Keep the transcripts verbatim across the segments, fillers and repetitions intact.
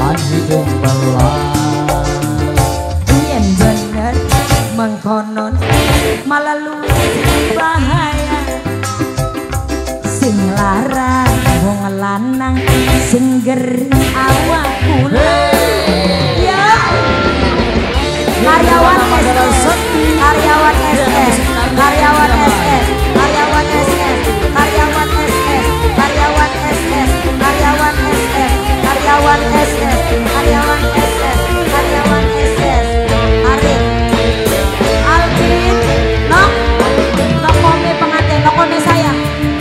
kehidupan hidup belah. Yen bener mengkonon malah luwih bahaya. Sing larang wong lanang sing gering awak kula. Ya karyawan S S, karyawan S S, karyawan S S, karyawan S S, karyawan S S, karyawan S S, karyawan S S, karyawan S S, karyawan S S, karyawan S S. Arif, Alvin, nok, nok kome pengantin, nok kome sayang,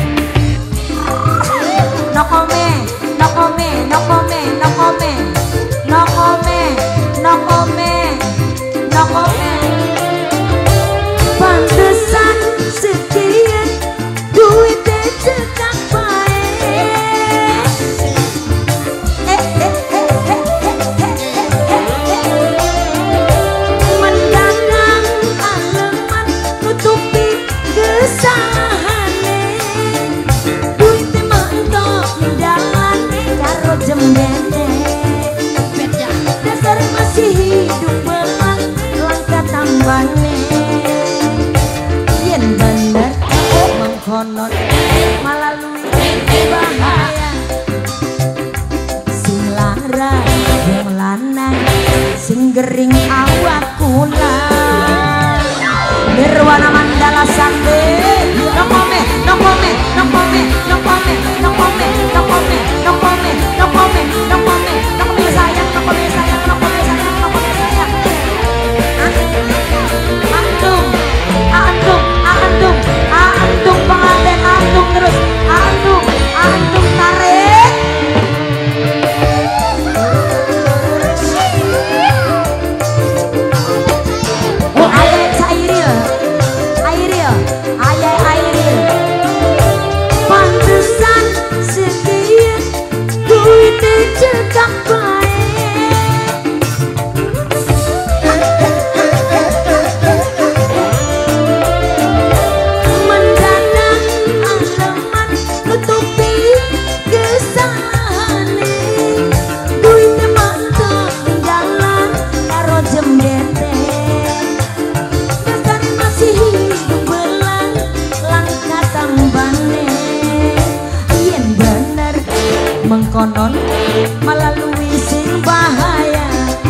nok kome, nok kome, nok kome, nok kome, nok kome, nok kome, nok kome. Pantesan sekian duitnya cekak bae. Eh eh eh eh eh eh eh. Mendadak aleman nutupi kesahane. Duitnya mentok jalan karo jembene. Dasar masih hidup belang langkah tambane. Yen bener mengkonon malah luwih bahaya. Sing larang wong lanang sing gering awak kula. Nirwana Mandala Sande no kome no kome no kome no kome no kome no kome no kome no kome no kome no kome sayang no kome sayang no kome sayang no kome sayang. Antum antum antum antum pengantin antum terus antum antum tarik. Oh ayah cairil airil ayah airil. Pantesan sekian duitnya cekak bae. Mendadak aleman nutupi kesahane. Duitnya mantok jalan karo jembete. Dasar masih hidup belang langkah tambane. Yen bener mengkonon malah luwih sing bahaya.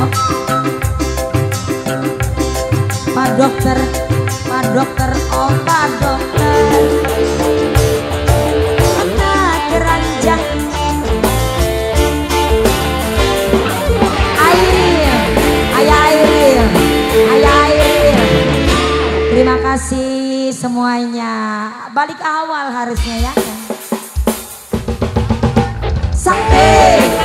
Pak dokter, Pak dokter, oh Pak dokter. Nah keranjang Airil, ayah Airil, ayah Airil. Terima kasih semuanya. Balik awal harusnya ya. Sampai